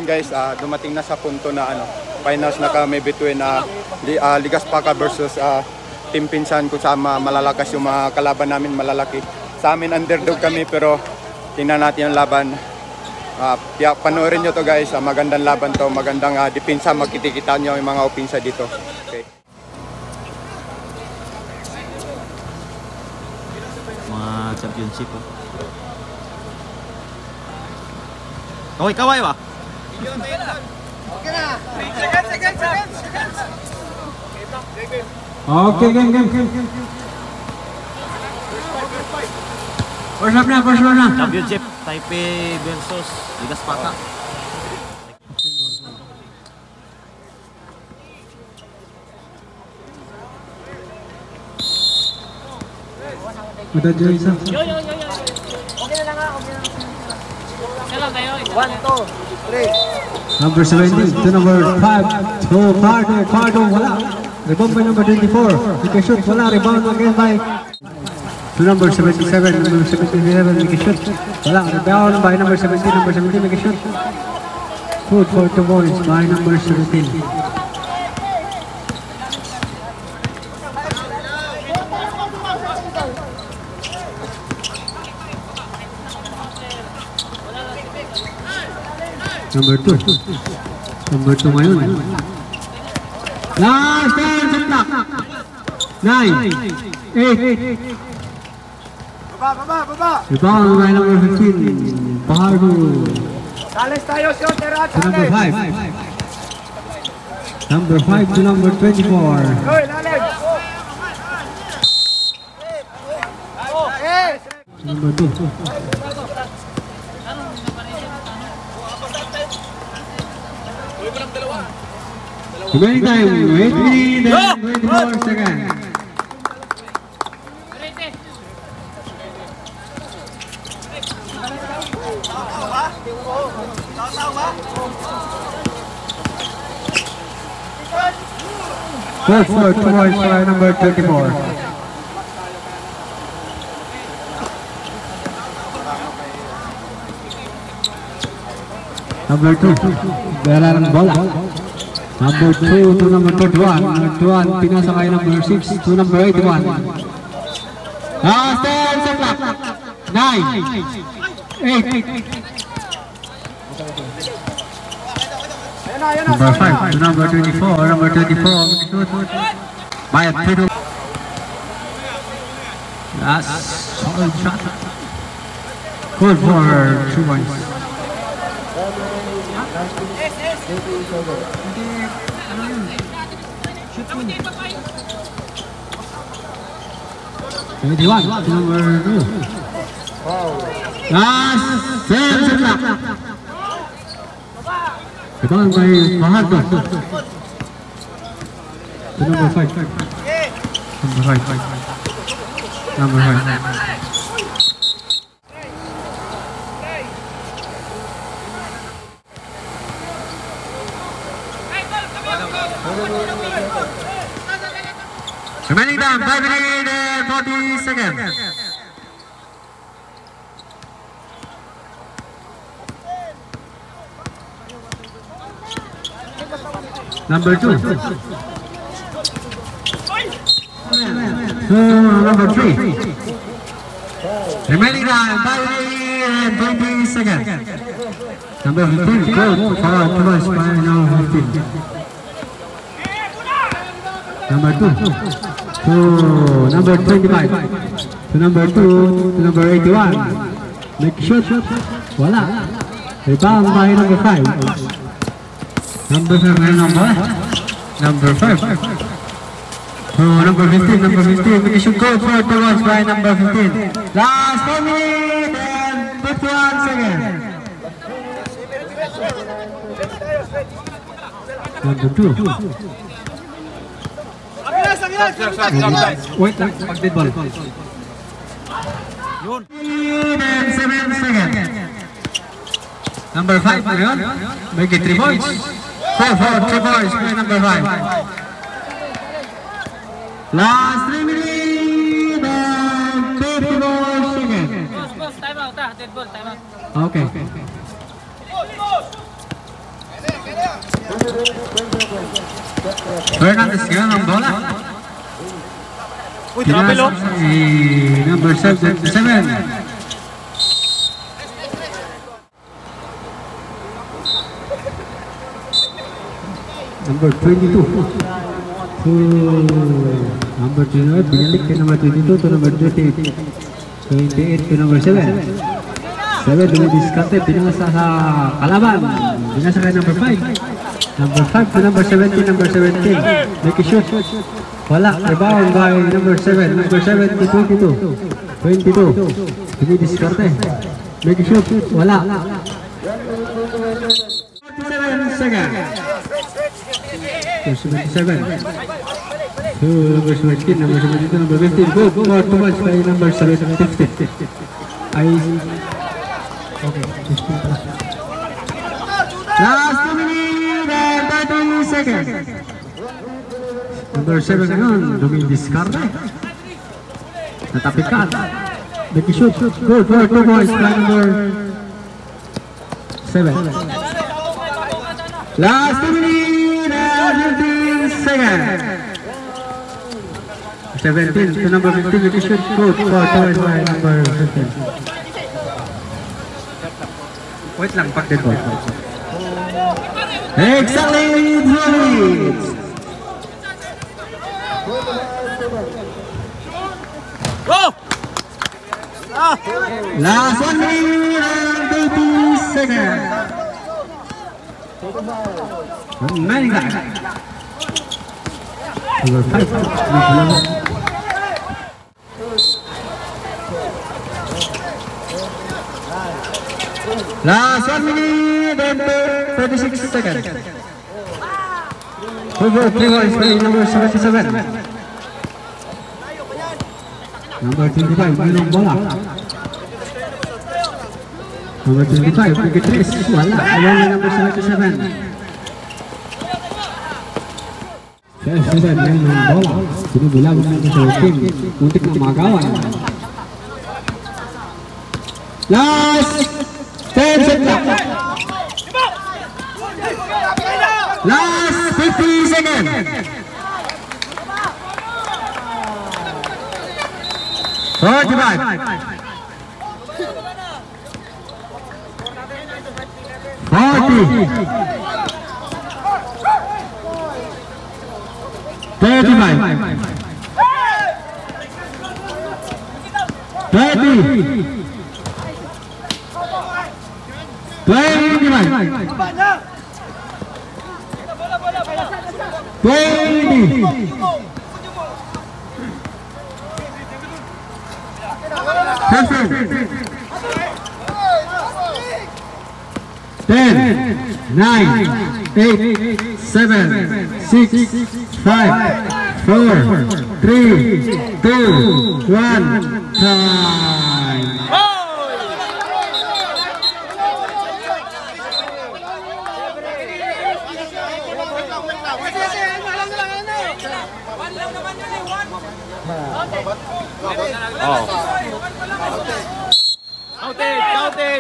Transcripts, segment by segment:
guys, dumating na sa punto na finals na kami between Ligaspaka versus team pinsan kung saan malalakas yung mga kalaban namin, malalaki. Sa amin underdog kami pero tingnan natin yung laban. Panoorin nyo to guys, magandang laban to, magandang depensa, makikita nyo yung mga opinsa dito. Okay. Mga championship po. Kaway ba? Okay na. Seconds. Okay, game. First lap na. Championship, Taipei versus Ligaspaka. Udah join sa. Yo. Okay na lang ha. Isa lang tayo. 1, 2, 3. Number 17 to number 5 to Cardo, wala. Rebound by number 24. He can shoot, wala. Rebound again by to number 77. Number 77, he can shoot. Wala. Rebound by number 17. Number 17, he can shoot. Good for 2 points by number 17. Number 2 ngayon. Last turn sa clock. 9, 8. Baba. Rebound by number 15. Bahardo. Talis tayo, shooter at Number 5. Number 5 to number 24. Hoy, lalim. Number 2. Remaining time, 8 minutes and 24 seconds. Good for 2 points by number 24. Number 2, Belaran bola. Number 2 to number 31. Number 21, pinasa kay number 6 to number 81. Last 10 sa clock. 9, 8. Number 5 to number 24. Number 24, shoot. By a pretty. Last solid shot. Good for 2 points. 21 to number 2. Last 7 sa clock. Rebound by Bahardo. To number 5. Number 5. Remaining time 5 minutes and 40 seconds. Number 2. Number 3. Remaining time 5 minutes and 20 seconds. Number 15. Good for twice by number 15. Number 2 to number 25. To number 2 to number 81. Make shot. Wala. Rebound by number 5. Number 5. Number 5. To number 15. Number 15. Make shot. Go for the launch by number 15. Last 4 minutes and 51 seconds. Number 2. Wait, pag-dead ball. Yun. 7 seconds. Number 5 na yun. Make it 3 points. 3 points by number 5. Last 3 minutes and 54 seconds. Boss, time out. Dead ball, time out. Okay. Fernandez ngayon ang bola. Uy, travel oh. Si number 77. Number 22. So, number 29, binalik kay number 22 to number 28. 28 to number 7. 7 dumidiskarte, binasa sa kalaban. Binasa kay number 5. Number 5 to number 17, number 17. Make a shoot. Wala, rebound by number 7. Number 7 to 22. 22. Dumidiskarte. Make a shoot. Wala. 47 seconds. 77. So, number 17, number 72, number 15. Go, more too much by number 7, 50. Okay, 15 plus. Last 2 minutes and 30 seconds. Number 7 ngayon, dumidiskarte. Natapikan. Make a shoot. Good for 2 points by number 7. Last 2 minutes and 15 seconds. 17 to number 15, make a shoot. Good for 2 points by number 15. Wait lang, pag-dead ball. Exactly 2 minutes. Go! Last 1 minute and 30 seconds. Remaining time. Number 5. Last 1 minute and 36 seconds. Over 3 points by number 77. Number 25, minum bola. Number 25, bigit tres. Wala, awal number 77. 77, minum bola. Sini bilang number 17, untuk namagawan. Last 10 seconds. Last 50 seconds. Forty-five. 40. 35. 30. 21. 20. 10, 9, 8, 7, 6, 5, 4, 3, 2, 1, time. Oh. Counted.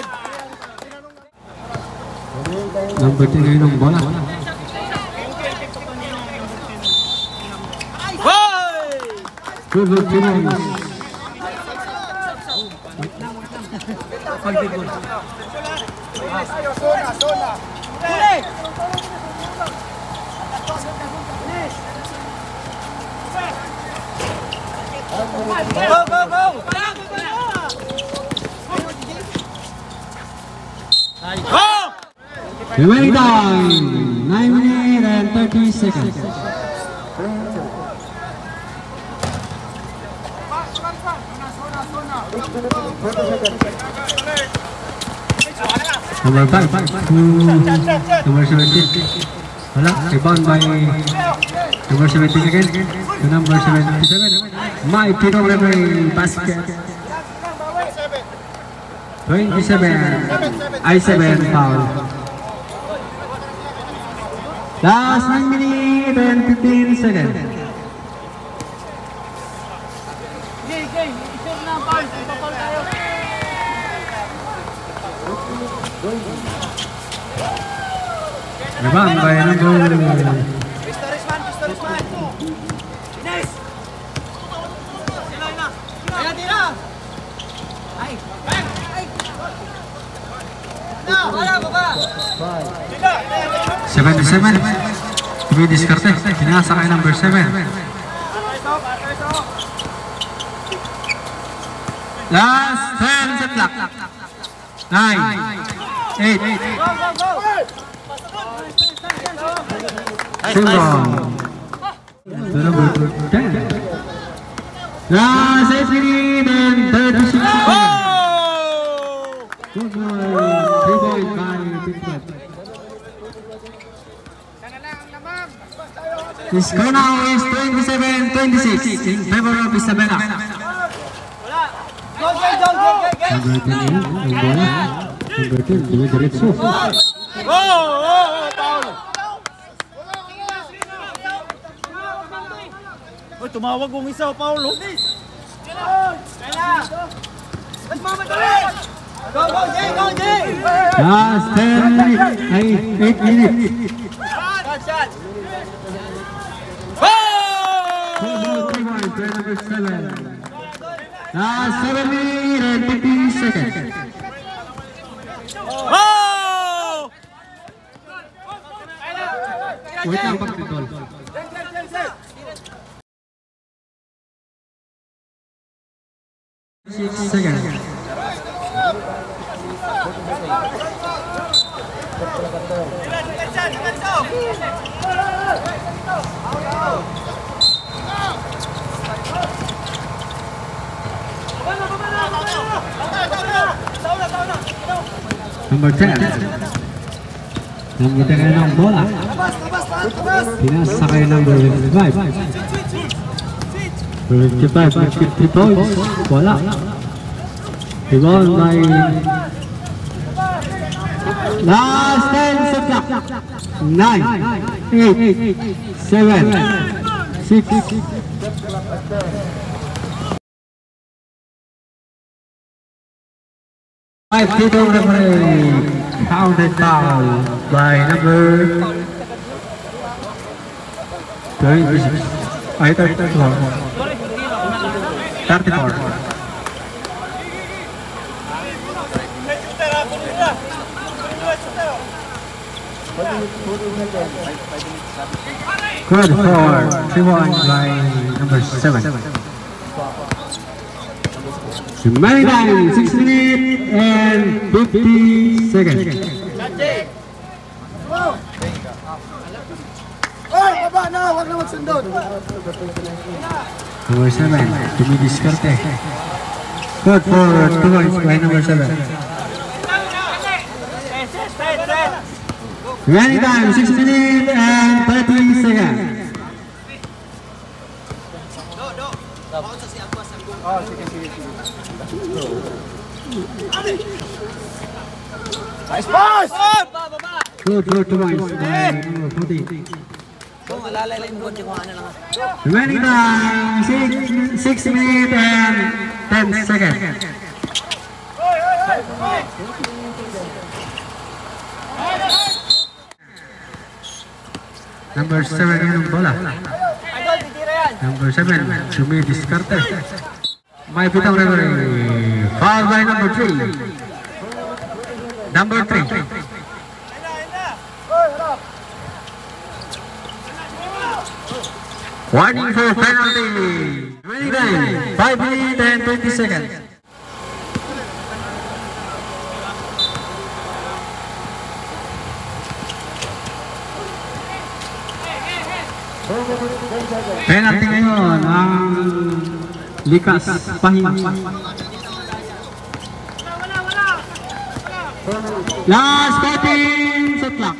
Number 10 ngayon ang bola. Good for 2 points. Remaining time 9 minutes and 30 seconds. Number 5 to number 17. Wala, rebound by number 17 again to number 77. Mike Tino referee basket. 27, I7 foul. Last 9 minutes and 15 seconds. Rebound by number Ayan, tira! Ay! Na, wala ko ba? 77. Tumidiskarte. Pinasa kay number 7. Last 10 sa clock. 9, 8, Single. To number 10. Last 8 minutes and 36 seconds. Good boy. 3 points by Pittsburgh. The score now is 27-26 in favor of Isabela. Number 10 yan, ang bola. Number 10, dumidiretso. Oy, tumawag kong isa, Paulo. Last 10 minutes, ay 8 minutes. Number 7. Last 7 minutes and 50 seconds. Wait lang pagtitol. 6 seconds. Number 10. Number 10 ng bola. Pinasa kay number 55. 55, 50 points. Wala. Rebound by last 10 sa clock. 9, 8, 7, 6, 5 people referee counted foul by number 26. I 34. 34. Good for 3-1 by number 7. Remaining time 6 minutes and 50 seconds. Baba na, wag na magsundot. Number 7, dumidiskarte. Good for 2 points by number 7. Remaining time 6 minutes and 30 seconds. Nice pass! Good for 2 points by number 14. Remaining time 6 minutes and 10 seconds. Number 7 yun ang bola. Number 7, dumidiskarte. May pitang referee. Foul by number 3. Number 3. Warning for penalty. Remaining time 5 minutes and 20 seconds. Penalty ngayon ang Likas Pahing. Last 14 sa clock.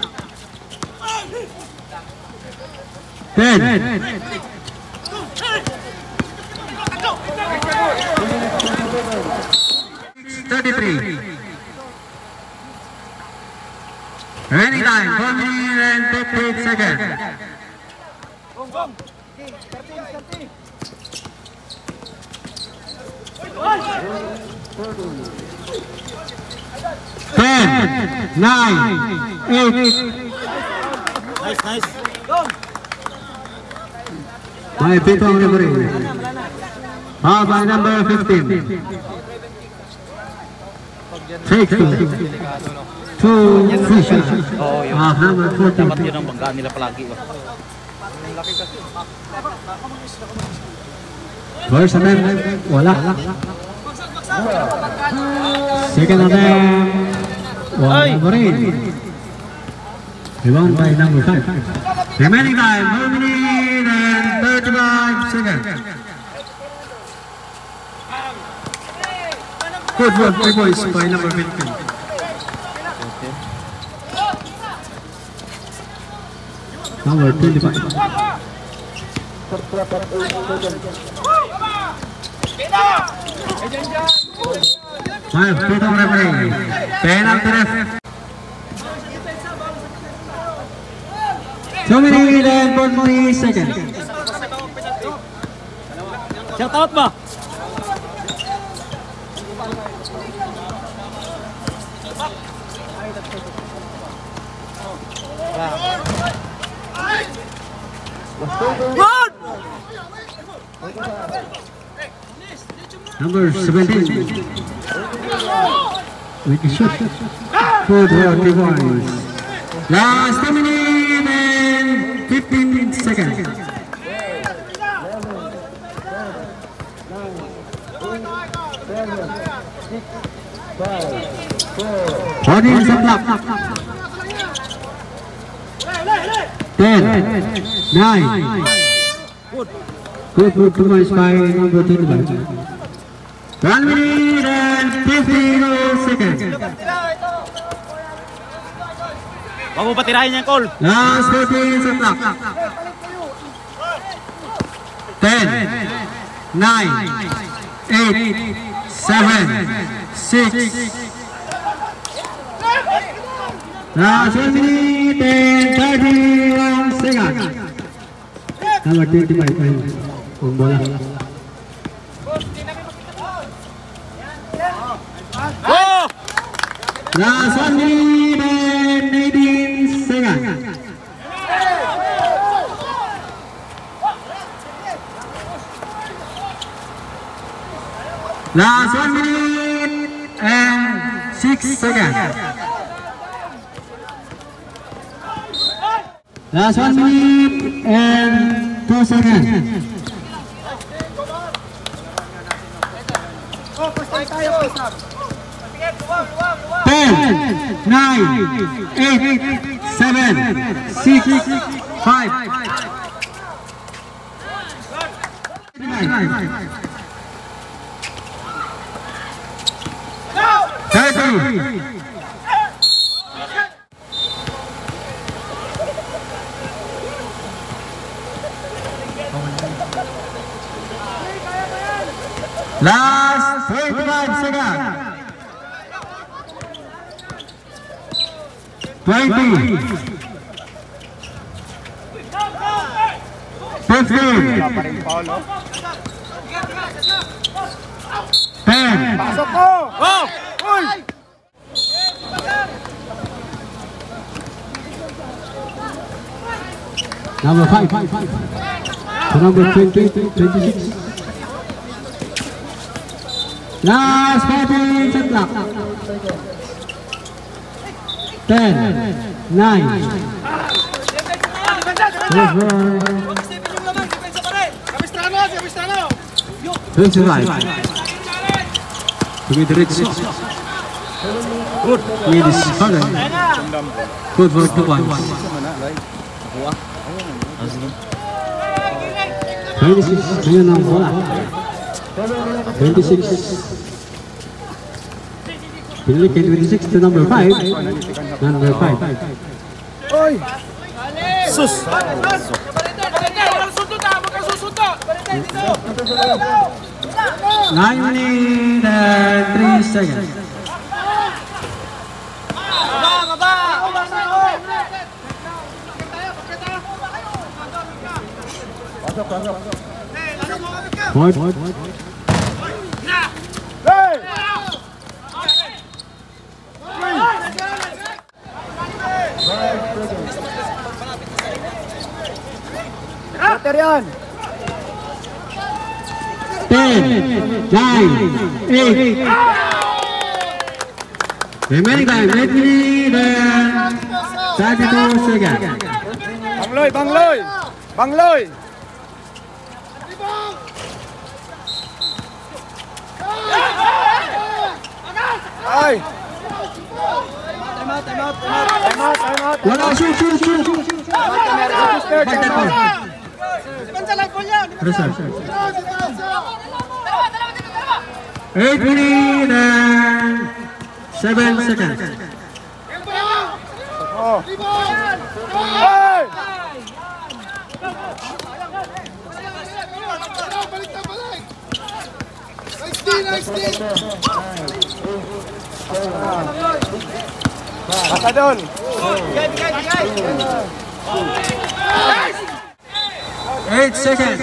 10. 33. Remaining time 4 minutes and 58 seconds. 10, 9, 8, Nice, nice. By Pitong referee. Foul by number 15. Take two free shots. Number 14. Dapat yun ang banggaan nila palagi. First attempt, wala. Second attempt, wala pa rin. Rebound by number 5. Remaining time, 1 minute and 35 seconds. Good work, 3 points by number 15. Number 25. Five, Pitong referee. Penalty ref. 2 minutes and 40 seconds. Shout out ba? Number 17. Make a shot. Good work, boys. Last 2 minutes and 15 seconds. Audience o'clock. 10, 9. Good work, 2 points by number 25. 1 minute and 15 seconds. Wag mo patirahin yan, Cole. Last 14 sa clock. 10, 9, 8, 7, 6. Last 1 minute and 31 seconds. Number 25 ay ang bola. Oh! Last 1 minute and 18 seconds. Last 1 minute and 6 seconds. Last 1 minute and 2 seconds. Ten, 9, 8, 7, 6, 5. 30. Last 35 seconds. 20. 15. Wala pa rin foul, no? 10. Pasok ko! Oh! Uy! Number 5. To number 20, 26. Last 14 shot clock. 10, 9. Over. 25. Dimitri. Good. It is harder. Good for 2 points. 26. Ngayon ang bola. 26. Pinili kay 26 to number 5. Number 5. Uy! Sus! 9 minutes and 3 seconds. Point. Hey! Quarter yan. 10, 9, 8. Remaining time, 8 minutes and 32 seconds. Bangloy, Bangloy! Bangloy! Ay! Time out! Wala, shoot! Back that one. Reserve. 8 minutes and 7 seconds. Oh. Ay! Baka doon. 8 seconds.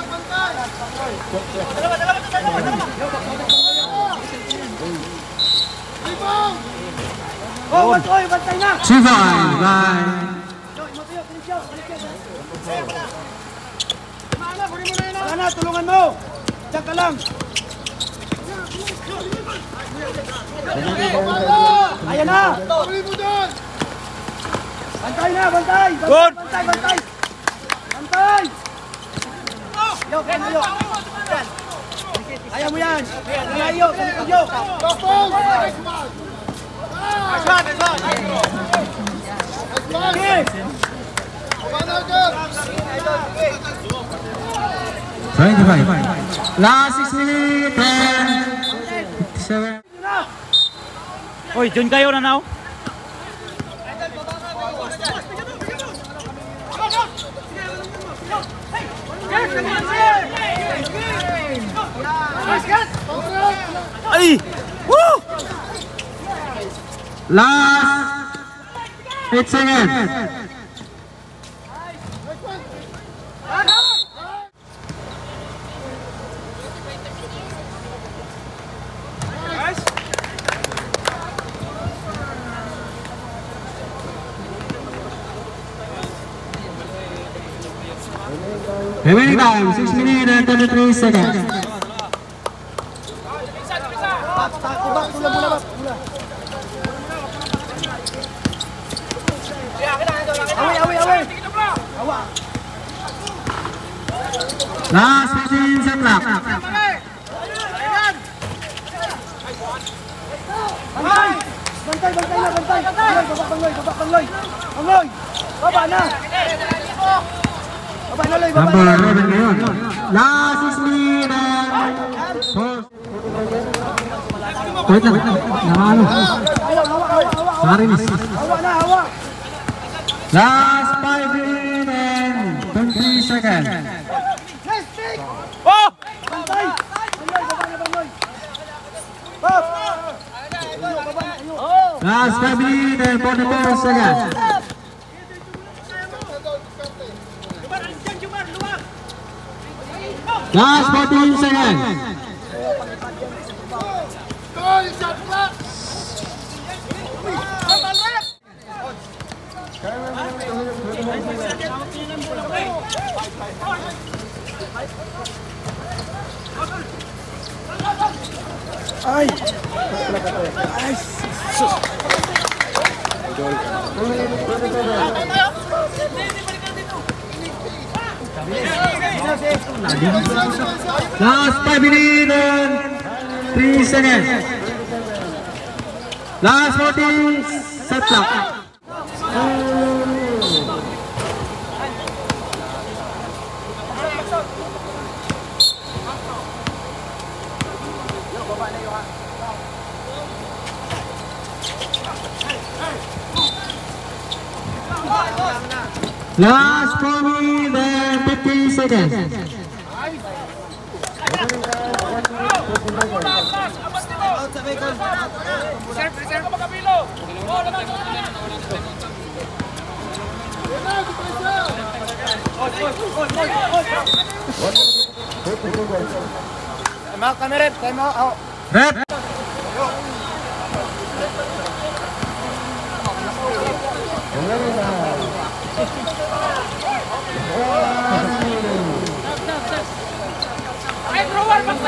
Oh, bantay na! 2-5. Bye. Wala na, tulungan mo! Diyan ka lang! Ayan na! Bantay na, bantay! Good! Bantay! Yo, yo! Ayaw mo yan! Ayaw! Ayaw! Okay! 25. Last 6 minutes and 57. Oy, dyan kayo na now. Ay! Woo! Last 8 seconds. Remaining time 6 minutes and 33 seconds. Away! Last 15 set clock. Bantay na, bantay! Bangloy! Baba na! Baba na, Loy! Number 11 ngayon. Last 6 minutes and 4. Wait lang. Nakano. Narinis. Hawa! Last 5 minutes and 20 seconds. Oh! Bantay! Bangloy! Bop! Last 5 minutes and 44 seconds. Last 14 seconds. Ay! Last 5 minutes and 3 seconds. Last 14 set clock. Last 4 minutes and 50 seconds. Time out. Rep.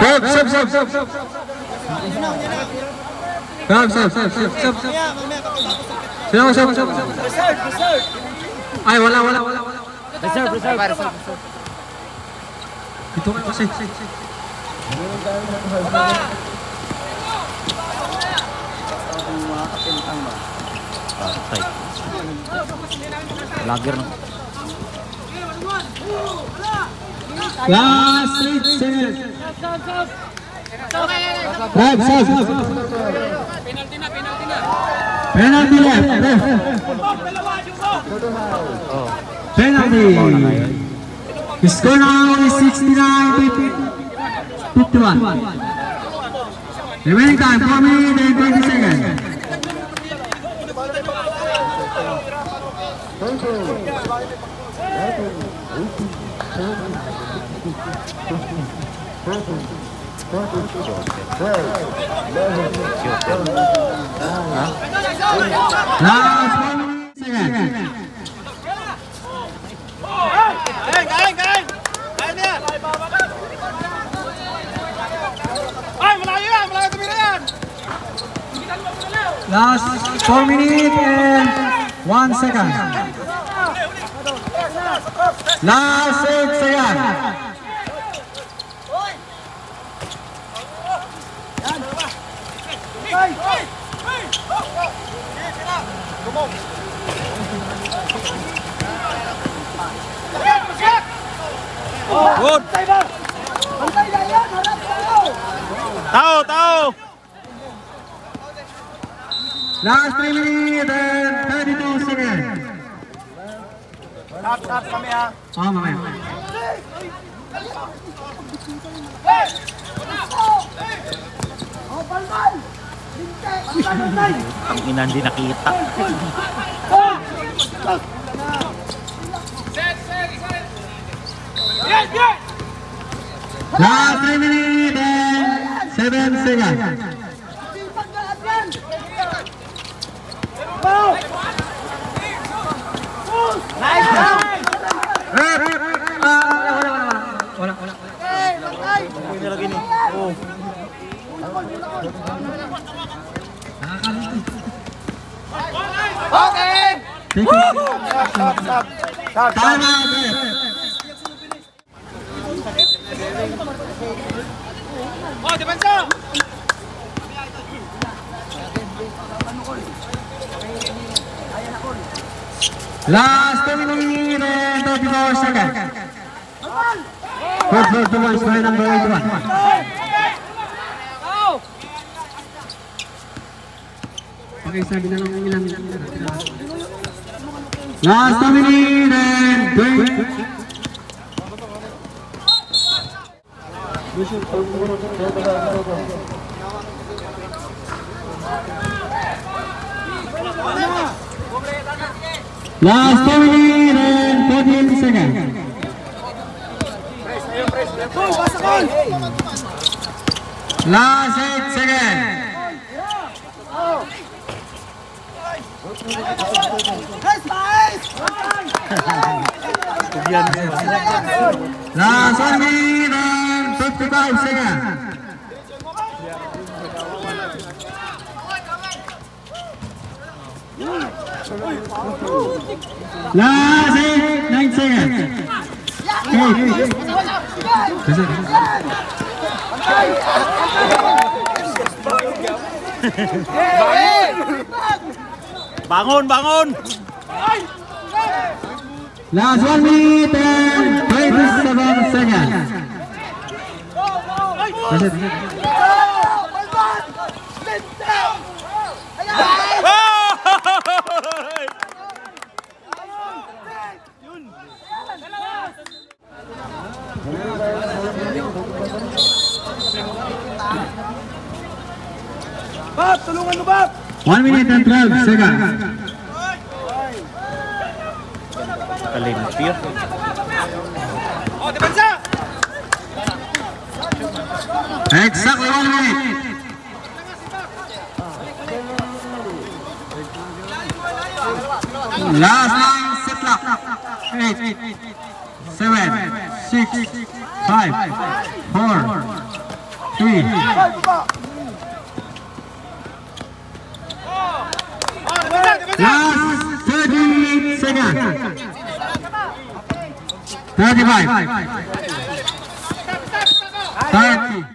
Ay, wala. Reserve. Ito ka kasi. Patay. Lager no. Last 8 seconds. Right, penalty left. Penalty. Score now is 69-51. Remaining time 4 minutes and 20 seconds. Last 1 minute. Last 4 minutes and 1 second. Last 8 seconds. Good. Tao. Last 3 minutes and 32 seconds. Stop kami ha. Oh, mamaya. Ang ina hindi nakita. Last 3 minutes and 7 seconds. Wala. Hindi lagi ni. Oh. Okay! Stop. Time out. Oh, depensa! Last 2 minutes and 34 seconds. First ball to one, square number 81. Okay, sabi na lang ilang. Last 2 minutes and 20. Last 2 minutes and 14 seconds. Last 8 seconds. Last 1 minute and 55 seconds. Last 9 seconds. 8. Bangun. Last 1 minute and 27 seconds. Bab, tulungan mo, Bab! 1 minute and 12 seconds. Kalimpyo. Oh, depensa! Exactly 1 minute. Last line set lock. 8, 7, 6, 5, 4, 3. Last 30 seconds. 35. 30.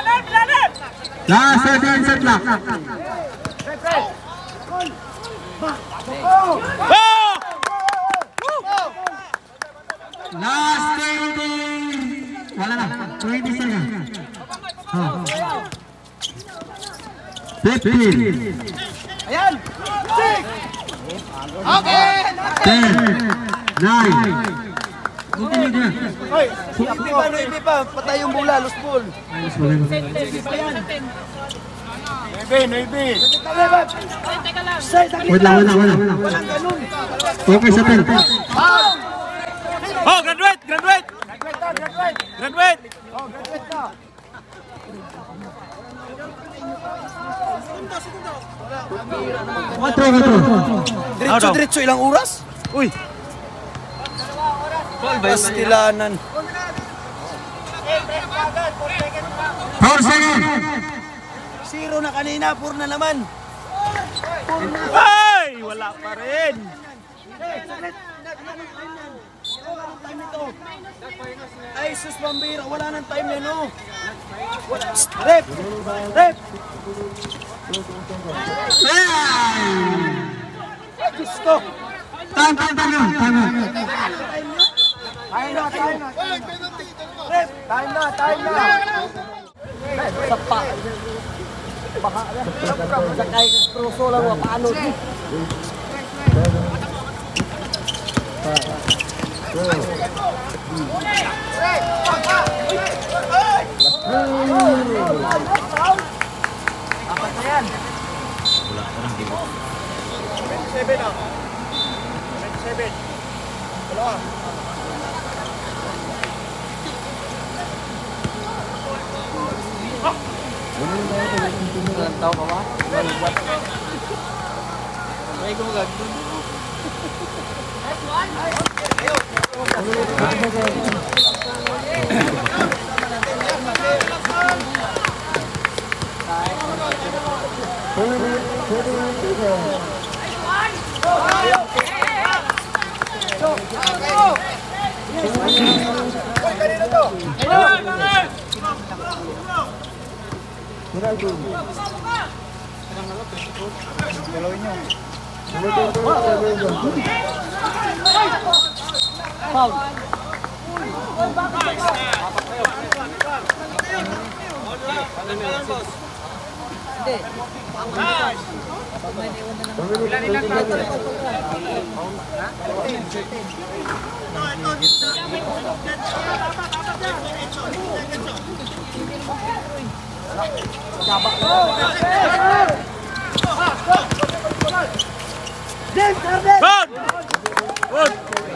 Last 13 set clock. Last 20. Wala na. 20 seconds. 15. Ayan! Okay! 10. 9. Hindi pa. Patay yung bola, lost ball. Wait lang. Okay sa 10. Oh, graduate! Graduate! 4. Diretso ilang oras? Uy! Pastilanan. 4 seconds. 0 na kanina, 4 na naman. Ay! Wala pa rin! Ay, sus Bambira, wala nang time yan, no? Rep! Gusto! Time. Time na! Rep! Time na! Sapa! Baka na. Sakay ka kruso lang, paano? Apat na yan. Wala pa rin, di ba? 27 na. 27. Dalawa. Ilang tao ka ba? May gumagag. Foul. Good!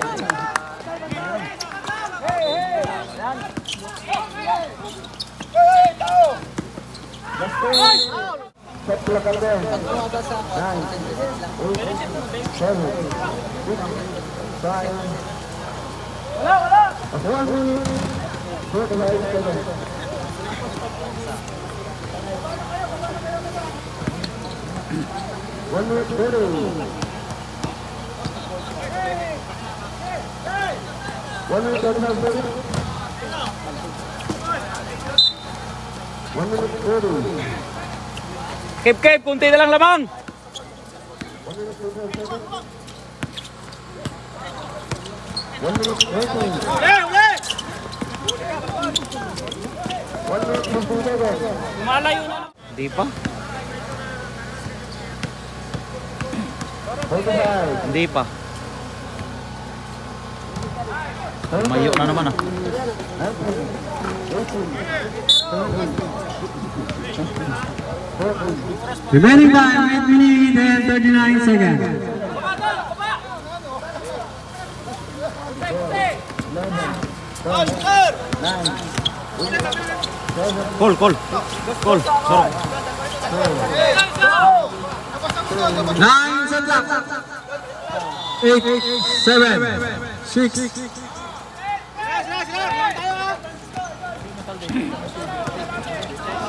Keep, kunti na lang lamang. Malayo na. Di pa? Hindi pa. Mayo na naman ah. Remaining time 8 minutes and 39 seconds. Call. Sorry. 9 set left. 8, 7, 6.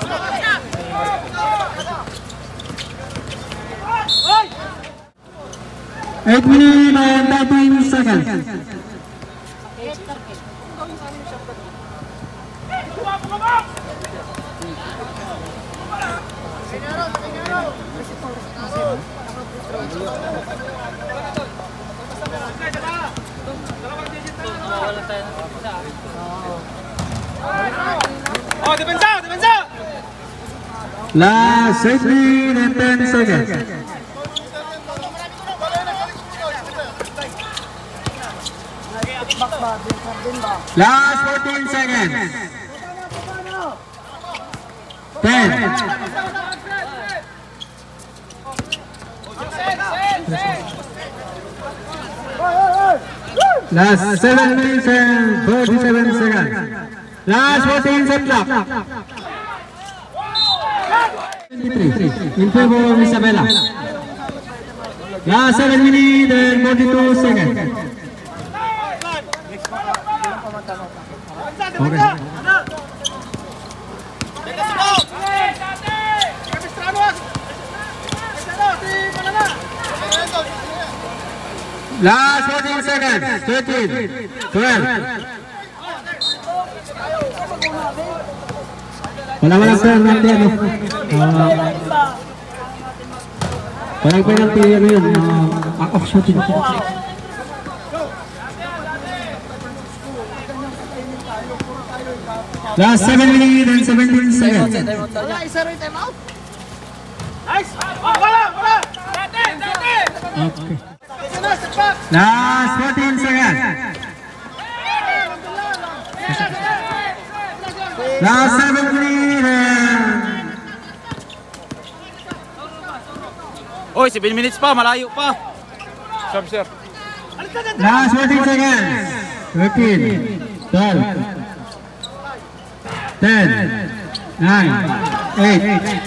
8 minutes and 13 seconds. Oh, depensa! Depensa! Last 8 minutes and 10 seconds. Last 14 seconds. 10. Last 7 minutes and 47 seconds. Last 14 set clock. 23 in favor of Isabela. Last 7 minutes and 42 seconds. Okay. Last 14 seconds. 13, 12. Wala sir, nanti ano. Walang penalty ano yun. Off shooting. Last 7 minutes and 17 seconds. Wala, isa rin time out. Nice! Wala! Wala! Dati! Dati! Okay. Last 14 seconds. Last 7 minutes. Oy, 7 minutes pa, malayo pa. Sir. Last 14 seconds. 13, 12, 10, 9, 8.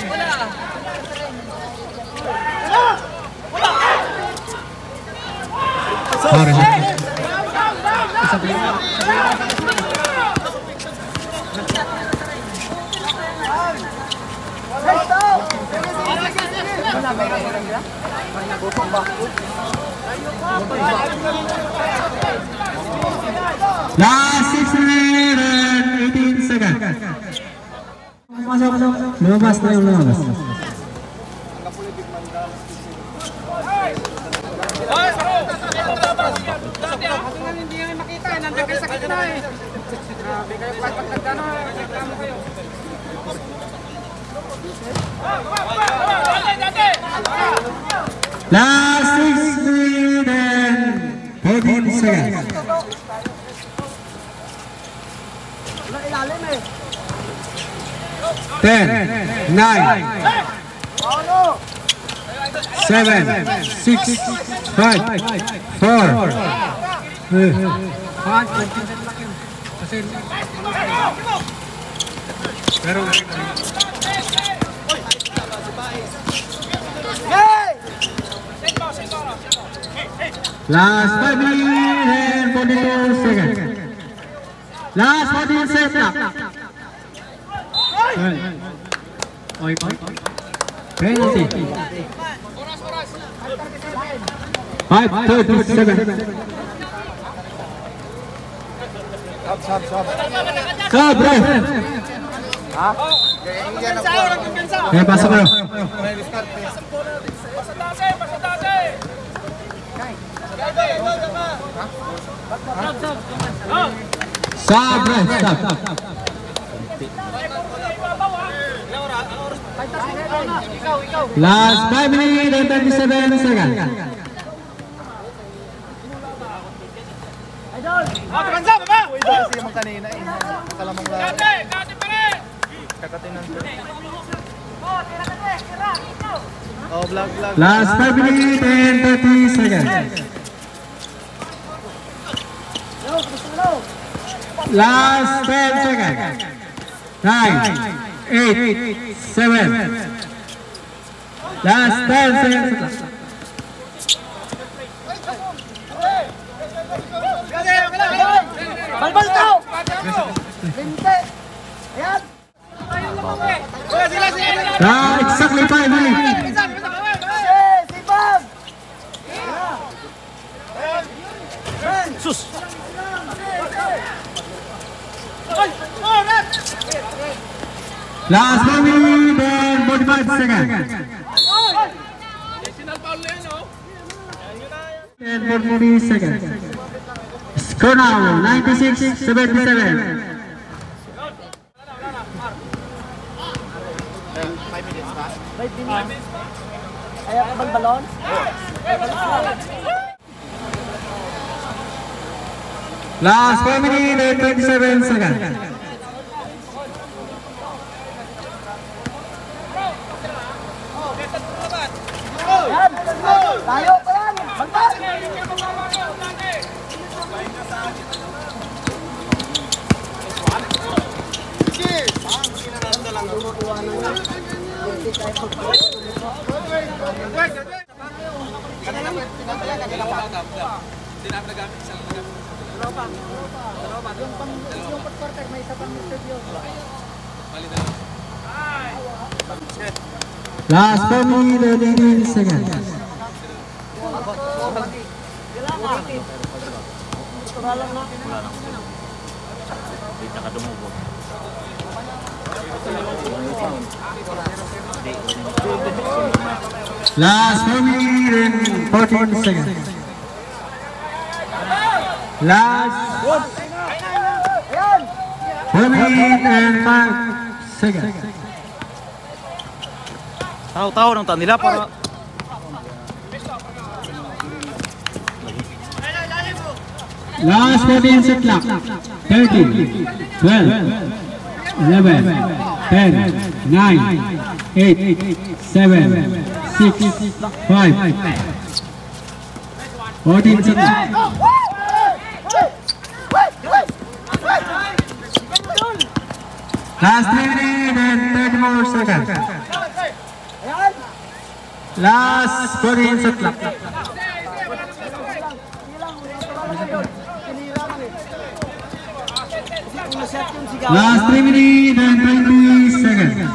Sorry. Last 6 minutes and 18 seconds. Lumabas na yung lumabas. Hindi nga makita eh, nandiyan kayo sa gitna eh. Grabe kayo, pag nagkano, reklamo kayo. Last 6 minutes and 14 seconds. Ilalim eh. 10, 9, 7, 6, 5, 4. Last 5 minutes and 42 seconds. Last 14 seconds. Penalty. 5:37. Stop, bro. Eh, pasok kayo. Stop, bro. Stop. Last 5 minutes and 37 seconds. Depensa, baba! Kasi yung kanina eh. Kalamang lang. Kate! Kate pa rin! Kakatinan ko. Oh, vlog. Last 5 minutes and 30 seconds. Last 10 seconds. 9, 8, 7. Last 10 seconds. Balbal to! Linte! Ayan! Sila! Exactly 5 minutes. Sipa! Sus! Last 1 minute and 45 seconds. And 43 seconds. Score now 96-77. Last 4 minutes and 27 seconds. Tayo pa yan! Bangka! Last 4 minutes and 18 seconds. Hindi nakadumubog. Last 4 minutes and 14 seconds. Last 4 minutes and 5 seconds. Tahu-tahu ng nila para Last 14 set clock. 13, 12, 11, 10, 9, 8, 7, 6, 5, 14 set clock. Last 3 minutes and 30 more seconds. Last 14 set clock. Last 3 minutes and 20 seconds.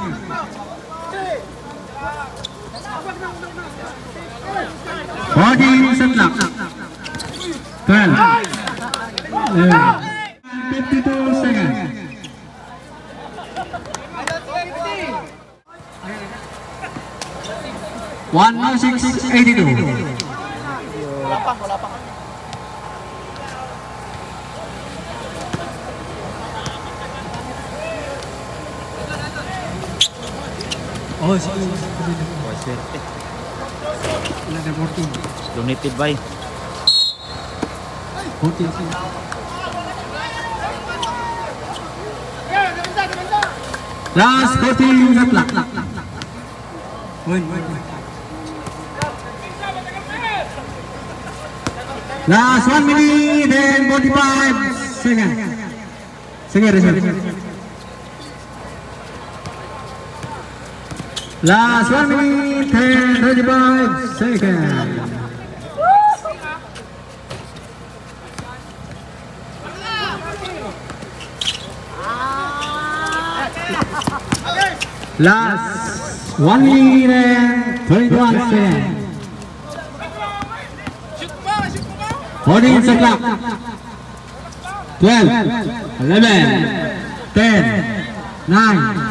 Set clock. 12, 11, 52 seconds. One more 682. Oh, swerte. Another 14. Donated by 14. Last 14 set clock. Wait. Last 1 minute and 45 seconds. Last 1 minute and 35 seconds. Last 1 minute and 21 seconds. 14 set clock. 12, 11, 10, 9.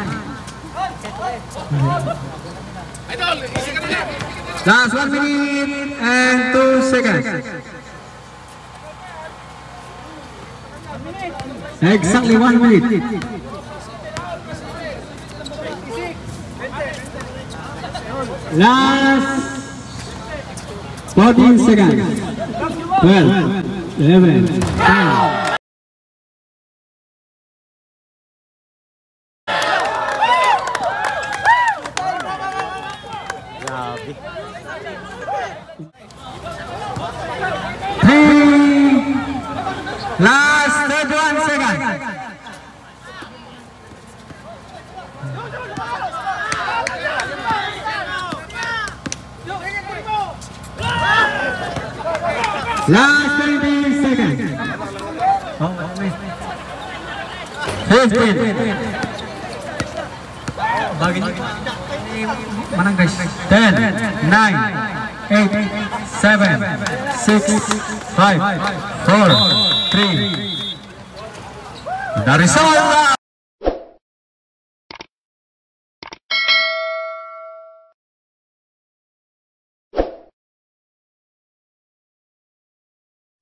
Last 1 minute and 2 seconds. Exactly 1 minute. Last 14 seconds. 12, 11, 10. grabe. 3. Last 31 seconds. Last 20 seconds. 15. Bagi manang guys. 10, 9, 8, 7, 6, 5, 4, 3. The result!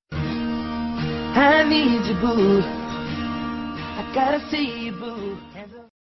I need you, boo. I gotta see you, boo.